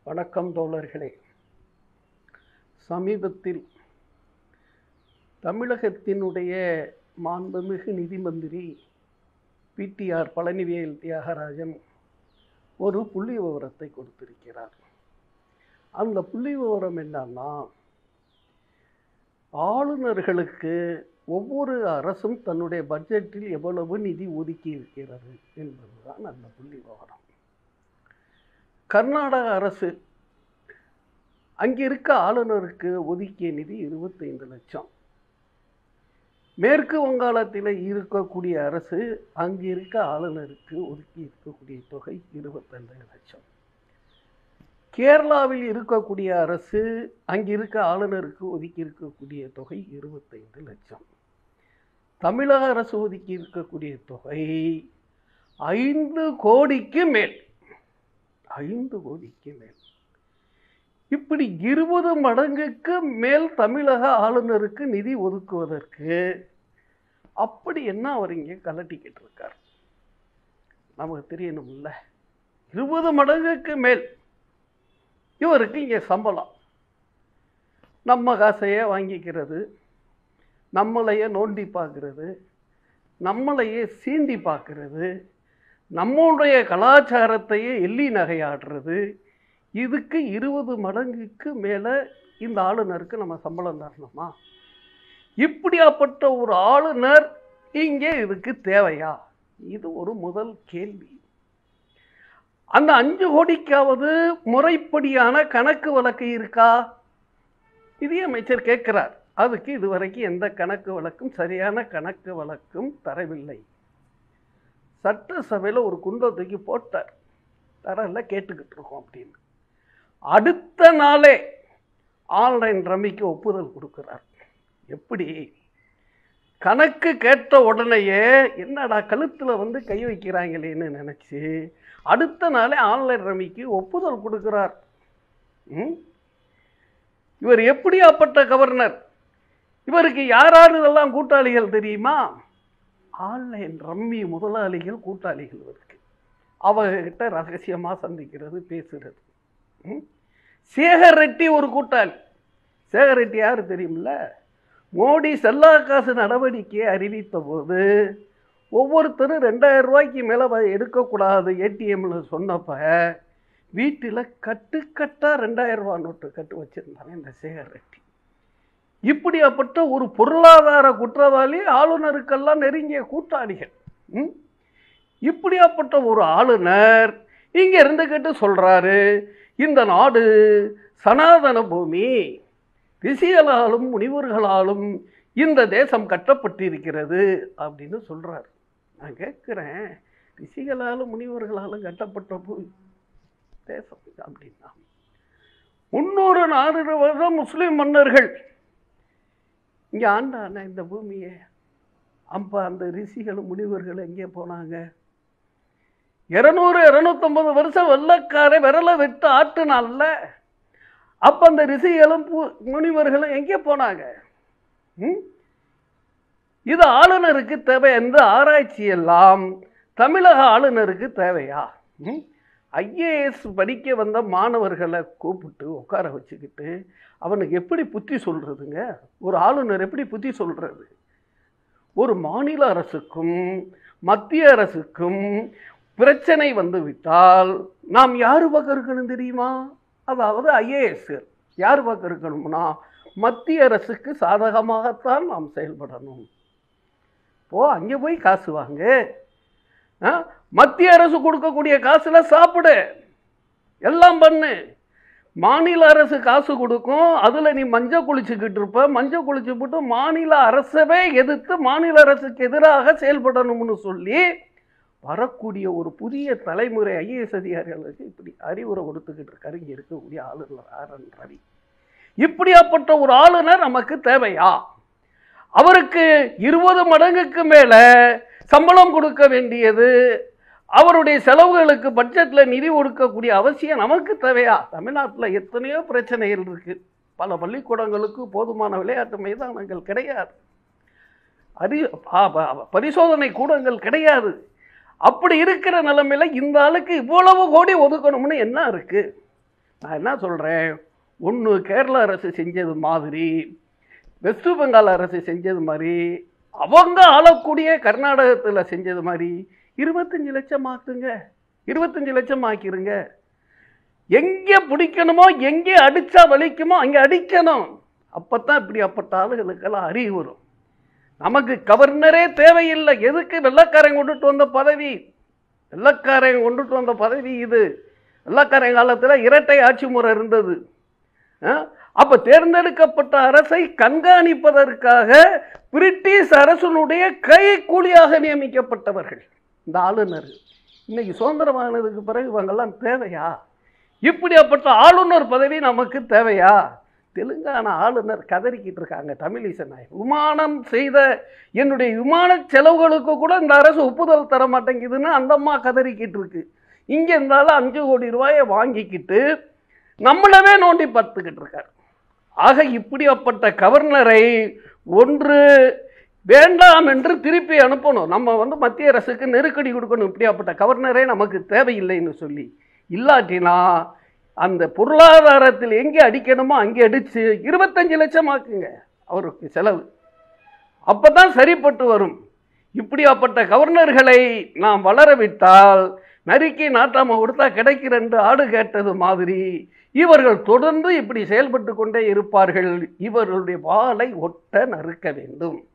வணக்கம் தோழர்களே. சமீபத்தில் தமிழகத்தினுடைய மாண்புமிகு நிதி மந்திரி பிடிஆர் பழனிவேல் தியாகராஜன் ஒரு புள்ளி விவரத்தை கொடுத்திருக்கிறார். அந்த புள்ளி விவரம் என்னன்னா, ஆளுநர்களுக்கு ஒவ்வொரு அரசும் தன்னுடைய பட்ஜெட்டில் எவ்வளவு நிதி ஒதுக்கி இருக்கிறது என்பதுதான் அந்த புள்ளி விவரம். கர்நாடக அரசு அங்கே இருக்க ஆளுநருக்கு ஒதுக்கிய நிதி 25 லட்சம். மேற்கு வங்காளத்தில் இருக்கக்கூடிய அரசு அங்கே இருக்க ஆளுநருக்கு ஒதுக்கி இருக்கக்கூடிய தொகை 25 லட்சம். கேரளாவில் இருக்கக்கூடிய அரசு அங்கே இருக்க ஆளுநருக்கு ஒதுக்கி இருக்கக்கூடிய தொகை 25 லட்சம். தமிழக அரசு ஒதுக்கி இருக்கக்கூடிய தொகை 5 கோடிக்கு மேல். 5 கோடிக்கு மேல். இப்படி 20 மடங்குக்கு மேல் தமிழக ஆளுநருக்கு நிதி ஒதுக்குவதற்கு அப்படி என்ன அவர் இங்கே கலட்டிக்கிட்டு இருக்கார் நமக்கு தெரியணும்ல. 20 மடங்குக்கு மேல் இவருக்கு இங்கே சம்பளம். நம்ம காசையே வாங்கிக்கிறது, நம்மளையே நோண்டி பார்க்கறது, நம்மளையே சீண்டி பார்க்கறது, நம்முடைய கலாச்சாரத்தையே எள்ளி நகையாடுறது. இதுக்கு 20 மடங்குக்கு மேலே இந்த ஆளுநருக்கு நம்ம சம்பளம் தரணுமா? இப்படியாப்பட்ட ஒரு ஆளுநர் இங்கே இதுக்கு தேவையா? இது ஒரு முதல் கேள்வி. அந்த 5 கோடிக்காவது முறைப்படியான கணக்கு வழக்கு இருக்கா? நிதியமைச்சர் கேட்கிறார். அதுக்கு இதுவரைக்கும் எந்த கணக்கு வழக்கும் சரியான கணக்கு வழக்கும் தரவில்லை. சட்டசபையில் ஒரு குண்டை தூக்கி போட்டார், தரல, கேட்டுக்கிட்டு இருக்கோம் அப்படின்னு. அடுத்த நாளே ஆன்லைன் ரம்மிக்கு ஒப்புதல் கொடுக்கிறார். எப்படி? கணக்கு கேட்ட உடனேயே என்னடா கழுத்தில் கை வைக்கிறாங்களேன்னு நினச்சி அடுத்த நாளே ஆன்லைன் ரம்மிக்கு ஒப்புதல் கொடுக்கிறார். இவர் எப்படியாப்பட்ட கவர்னர்? இவருக்கு யார் இதெல்லாம் கூட்டாளிகள் தெரியுமா? ஆன்லைன் ரம்மி முதலாளிகள் கூட்டாளிகள் இருக்கு. அவர்கிட்ட ரகசியமாக சந்திக்கிறது, பேசுறது. சேகர் ரெட்டி ஒரு கூட்டாளி. சேகர் ரெட்டி யார் தெரியுமில்ல? மோடி செல்லா காசு நடவடிக்கையை அறிவித்த போது ஒவ்வொருத்தரும் 2000 ரூபாய்க்கு மேலே எடுக்கக்கூடாது ஏடிஎம்ல சொன்னப்ப வீட்டில் கட்டுக்கட்டாக 2000 ரூபா நோட்டு கட்டு வச்சுருந்தாங்க இந்த சேகர் ரெட்டி. இப்படியாப்பட்ட ஒரு பொருளாதார குற்றவாளி ஆளுநருக்கெல்லாம் நெருங்கிய கூட்டாளிகள். இப்படியாப்பட்ட ஒரு ஆளுநர் இங்கே இருந்துக்கிட்டு சொல்கிறாரு, இந்த நாடு சனாதன பூமி, ரிஷிகளாலும் முனிவர்களாலும் இந்த தேசம் கட்டப்பட்டிருக்கிறது அப்படின்னு சொல்கிறார். நான் கேட்குறேன், ரிஷிகளாலும் முனிவர்களாலும் கட்டப்பட்ட தேசம் அப்படின்னா 300-400 வருடம் முஸ்லீம் மன்னர்கள் இங்கே ஆண்டான இந்த பூமியை. அப்போ அந்த ரிஷிகளும் முனிவர்கள் எங்கே போனாங்க? 200-250 வருஷம் வெள்ளக்காரை விரலை விட்டு ஆட்டுனால அப்போ அந்த ரிஷிகளும் முனிவர்களும் எங்கே போனாங்க? இது ஆளுநருக்கு தேவை. எந்த ஆராய்ச்சி எல்லாம் தமிழக ஆளுநருக்கு தேவையா? ஐஏஎஸ் படிக்க வந்த மாணவர்களை கூப்பிட்டு உட்கார வச்சுக்கிட்டு அவனுக்கு எப்படி புத்தி சொல்கிறதுங்க? ஒரு ஆளுநர் எப்படி புத்தி சொல்கிறது? ஒரு மாநில அரசுக்கும் மத்திய அரசுக்கும் பிரச்சனை வந்து விட்டால் நாம் யார் பக்கம் இருக்கணும் தெரியுமா? அதாவது ஐஏஎஸ் யார் பக்கம் இருக்கணும்னா மத்திய அரசுக்கு சாதகமாகத்தான் நாம் செயல்படணும். அங்கே போய் காசு வாங்க, மத்திய அரசு கொடுக்கக்கூடிய காசுல சாப்பிடு, எல்லாம் பண்ணு. மாநில அரசு காசு கொடுக்கும், அதில் நீ மஞ்சள் குளிச்சுக்கிட்டு இருப்ப. மஞ்சள் குளிச்சு போட்டு மாநில அரசவே எதிர்த்து மாநில அரசுக்கு எதிராக செயல்படணும்னு சொல்லி வரக்கூடிய ஒரு புதிய தலைமுறை ஐஏஎஸ் அதிகாரிகளுக்கு இப்படி அறிவுரை கொடுத்துக்கிட்டு இருக்காரு இங்கே இருக்கக்கூடிய ஆளுநர் ஆர்.என். ரவி. இப்படியாப்பட்ட ஒரு ஆளுநர் நமக்கு தேவையா? அவருக்கு 20 மடங்குக்கு மேலே சம்பளம் கொடுக்க வேண்டியது, அவருடைய செலவுகளுக்கு பட்ஜெட்டில் நிதி ஒதுக்கக்கூடிய அவசியம் நமக்கு தேவையா? தமிழ்நாட்டில் எத்தனையோ பிரச்சனைகள் இருக்குது. பல பள்ளிக்கூடங்களுக்கு போதுமான விளையாட்டு மைதானங்கள் கிடையாது, பரிசோதனை கூடங்கள் கிடையாது. அப்படி இருக்கிற நிலைமையில் இந்த ஆளுக்கு இவ்வளவு கோடி ஒதுக்கணும்னு என்ன இருக்குது? நான் என்ன சொல்கிறேன், ஒன்று கேரள அரசு செஞ்சது மாதிரி, வெஸ்ட் பெங்கால் அரசு செஞ்சது மாதிரி, அவங்க ஆளக்கூடிய கர்நாடகத்தில் செஞ்சது மாதிரி 25 லட்சம் ஆக்குங்க, 25 லட்சம் ஆக்கிருங்க. எங்கே பிடிக்கணுமோ, எங்கே அடித்தா வலிக்குமோ அங்கே அடிக்கணும். அப்போ தான் இப்படி அப்பட்ட ஆளுகளுக்கெல்லாம் அறிவு வரும். நமக்கு கவர்னரே தேவையில்லை. எதுக்கு வெள்ளக்காரன் கொண்டுட்டு வந்த பதவி? வெள்ளக்காரன் கொண்டுட்டு வந்த பதவி இது. வெள்ளக்காரன் காலத்தில் இரட்டை ஆட்சி முறை இருந்தது. அப்போ தேர்ந்தெடுக்கப்பட்ட அரசை கண்காணிப்பதற்காக பிரிட்டிஷ் அரசனுடைய கைக்கூலியாக நியமிக்கப்பட்டவர்கள் இந்த ஆளுநர். இன்னைக்கு சுதந்திரமானதுக்கு பிறகு இவங்கெல்லாம் தேவையா? இப்படிப்பட்ட ஆளுநர் பதவி நமக்கு தேவையா? தெலுங்கானா ஆளுநர் கதறிக்கிட்டு இருக்காங்க தமிழிசை நாயக். விமானம் செய்த என்னுடைய விமான செலவுகளுக்கு கூட இந்த அரசு ஒப்புதல் தர மாட்டேங்குதுன்னு அந்த அம்மா கதறிக்கிட்டு இருக்கு. இங்கே இருந்தாலும் 5 கோடி ரூபாயை வாங்கிக்கிட்டு நம்மளவே நோண்டி பார்த்துக்கிட்டு இருக்கார். ஆக இப்படிப்பட்ட கவர்னரை ஒன்று வேண்டாம் என்று திருப்பி அனுப்பணும். நம்ம மத்திய அரசுக்கு நெருக்கடி கொடுக்கணும். இப்படியாப்பட்ட கவர்னரே நமக்கு தேவையில்லைன்னு சொல்லி. இல்லாட்டினா அந்த பொருளாதாரத்தில் எங்கே அடிக்கணுமோ அங்கே அடித்து 25 லட்சம் ஆக்குங்க அவருக்கு செலவு. அப்போ தான் சரிப்பட்டு வரும். இப்படியாப்பட்ட கவர்னர்களை நாம் வளரவிட்டால் நறுக்கி நாட்டாம கொடுத்தா கிடைக்கிறென்று ஆடு கேட்டது மாதிரி இவர்கள் தொடர்ந்து இப்படி செயல்பட்டு கொண்டே இருப்பார்கள். இவர்களுடைய வாளை ஒட்ட நறுக்க வேண்டும்.